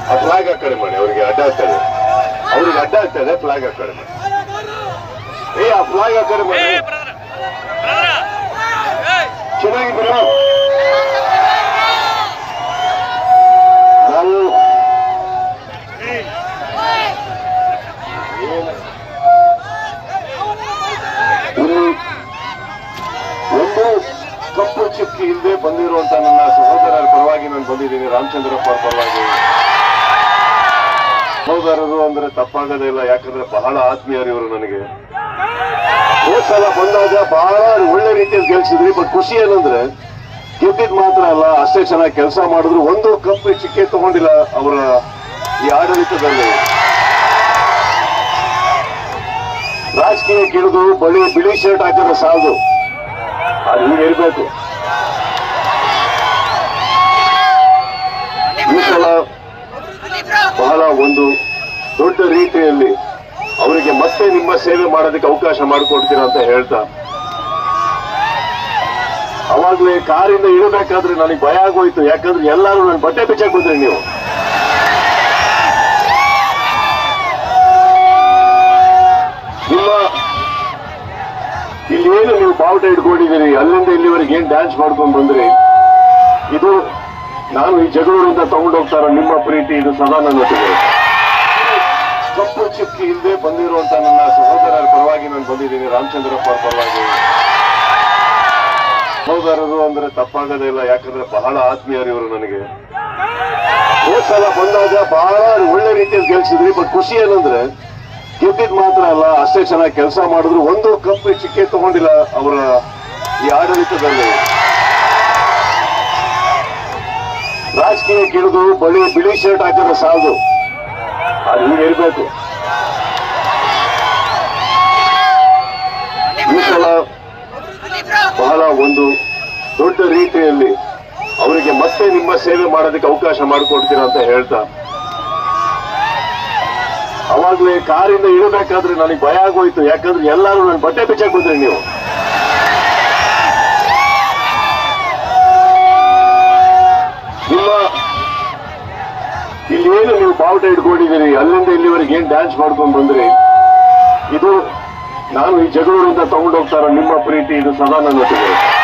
ಆ ಫ್ಲಾಗ್ ಆ ಕಡೆ ಮಾಡಿ, ಅವರಿಗೆ ಅಡ್ಡ ಆಗ್ತದೆ, ಅವ್ರಿಗೆ ಅಡ್ಡ ಆಗ್ತದೆ, ಫ್ಲಾಗ್ ಆ ಕಡೆ ಮಾಡಿ. ಆ ಫ್ಲಾಗ್ ಆ ಕಡೆ ಮಾಡಿ, ಚೆನ್ನಾಗಿ ಬರೋ. ನಾವು ಒಂದು ಕಪ್ಪು ಚುಕ್ಕಿ ಹಿಂದೆ ಬಂದಿರುವಂತ ನನ್ನ ಸಹೋದರರ ಪರವಾಗಿ ನಾನು ಬಂದಿದ್ದೀನಿ, ರಾಮಚಂದ್ರಪ್ಪ ಅವರ ಪರವಾಗಿ. ಸಹೋದರರು ಅಂದ್ರೆ ತಪ್ಪಾಗದೇ ಇಲ್ಲ, ಯಾಕಂದ್ರೆ ಬಹಳ ಆತ್ಮೀಯರು ಇವರು ನನಗೆ. ಹೋದ್ ಸಲ ಬಂದಾಗ ಬಹಳ ಒಳ್ಳೆ ರೀತಿಯಲ್ಲಿ ಗೆಲ್ಸಿದ್ರಿ. ಬಟ್ ಖುಷಿ ಏನಂದ್ರೆ ಗೆದ್ದಿದ್ ಮಾತ್ರ ಅಲ್ಲ, ಅಷ್ಟೇ ಚೆನ್ನಾಗಿ ಕೆಲಸ ಮಾಡಿದ್ರು. ಒಂದು ಕಪ್ಪು ಚಿಕ್ಕೆ ತಗೊಂಡಿಲ್ಲ ಅವರ ಈ ಆಡಳಿತದಲ್ಲಿ. ರಾಜಕೀಯಕ್ಕೆ ಇಳಿದು ಬಿಳಿ ಶರ್ಟ್ ಹಾಕಿದ್ರೆ ಸಾಲದು, ಅದು ಹೀಗೆ ಇರಬೇಕು. ಈ ಸಲ ಬಹಳ ಒಂದು ದೊಡ್ಡ ರೀತಿಯಲ್ಲಿ ಅವರಿಗೆ ಮತ್ತೆ ನಿಮ್ಮ ಸೇವೆ ಮಾಡೋದಕ್ಕೆ ಅವಕಾಶ ಮಾಡಿಕೊಡ್ತೀರಾ ಅಂತ ಹೇಳ್ತಾ, ಅವಾಗ್ಲೇ ಕಾರಿಂದ ಇಳಬೇಕಾದ್ರೆ ನನಗೆ ಭಯ ಆಗೋಯ್ತು. ಯಾಕಂದ್ರೆ ಎಲ್ಲರೂ ನನ್ನ ಬಟ್ಟೆ ಬಿಚ್ಚಕ್ ಬಂದ್ರಿ ನೀವು. ನಿಮ್ಮ ಇಲ್ಲಿ ಏನು ನೀವು ಬಾವುಟ ಇಟ್ಕೊಂಡಿದ್ದೀರಿ, ಅಲ್ಲಿಂದ ಇಲ್ಲಿವರೆಗೆ ಏನ್ ಡ್ಯಾನ್ಸ್ ಮಾಡ್ಕೊಂಡು ಬಂದ್ರಿ, ಇದು ನಾನು ಈ ಜಗಳೂರಿಂದ ತಗೊಂಡೋಗ್ತಾರೋ ನಿಮ್ಮ ಪ್ರೀತಿ, ಇದು ಸದಾ ನನ್ನೊಟ್ಟಿಗೆ. ಕಪ್ಪು ಚುಕ್ಕಿ ಹಿಂದೆ ಬಂದಿರುವಂತ ನನ್ನ ಸಹೋದರರ ಪರವಾಗಿ ನಾನು ಬಂದಿದ್ದೀನಿ, ರಾಮಚಂದ್ರಪ್ಪ ಅವರ ಪರವಾಗಿ. ಸಹೋದರರು ಅಂದ್ರೆ ತಪ್ಪಾಗದೇ ಇಲ್ಲ, ಯಾಕಂದ್ರೆ ಬಹಳ ಆತ್ಮೀಯರು ಇವರು ನನಗೆ. ಹೋದ್ ಸಲ ಬಂದಾಗ ಬಹಳ ಒಳ್ಳೆ ರೀತಿಯಲ್ಲಿ ಗೆಲ್ಸಿದ್ರಿ. ಬಟ್ ಖುಷಿ ಏನಂದ್ರೆ ಗೆದ್ದಿದ್ ಮಾತ್ರ ಅಲ್ಲ, ಅಷ್ಟೇ ಚೆನ್ನಾಗಿ ಕೆಲಸ ಮಾಡಿದ್ರು. ಒಂದು ಕಪ್ಪು ಚಿಕ್ಕೆ ತಗೊಂಡಿಲ್ಲ ಅವರ ಈ ಆಡಳಿತದಲ್ಲಿ. ರಾಜಕೀಯಕ್ಕೆ ಇಳಿದು ಬಿಳಿ ಶರ್ಟ್ ಹಾಕಿದ್ರೆ ಸಾಲದು, ಅದು ಹೀಗೆ ಇರಬೇಕು. ಈ ಸಲ ಬಹಳ ಒಂದು ದೊಡ್ಡ ರೀತಿಯಲ್ಲಿ ಅವರಿಗೆ ಮತ್ತೆ ನಿಮ್ಮ ಸೇವೆ ಮಾಡೋದಕ್ಕೆ ಅವಕಾಶ ಮಾಡಿಕೊಡ್ತೀರಾ ಅಂತ ಹೇಳ್ತಾ, ಅವಾಗ್ಲೇ ಕಾರಿಂದ ಇಳಬೇಕಾದ್ರೆ ನನಗೆ ಭಯ ಆಗೋಯ್ತು. ಯಾಕಂದ್ರೆ ಎಲ್ಲರೂ ನನ್ನ ಬಟ್ಟೆ ಬಿಚ್ಚಕ್ ಬಂದ್ರಿ ನೀವು. ನಿಮ್ಮ ಇಲ್ಲಿ ಏನು ನೀವು ಬಾವುಟ ಇಟ್ಕೊಂಡಿದ್ದೀರಿ, ಅಲ್ಲಿಂದ ಇಲ್ಲಿವರೆಗೆ ಏನ್ ಡ್ಯಾನ್ಸ್ ಮಾಡ್ಕೊಂಡು ಬಂದ್ರಿ, ಇದು ನಾನು ಈ ಜಗಳೂರಿಂದ ತಗೊಂಡೋಗ್ತಾರೋ ನಿಮ್ಮ ಪ್ರೀತಿ, ಇದು ಸದಾ ನನ್ನೊಟ್ಟಿಗೆ.